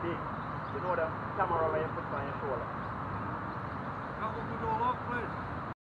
big. You know the camera where you put on your shoulder. That one would all up, please.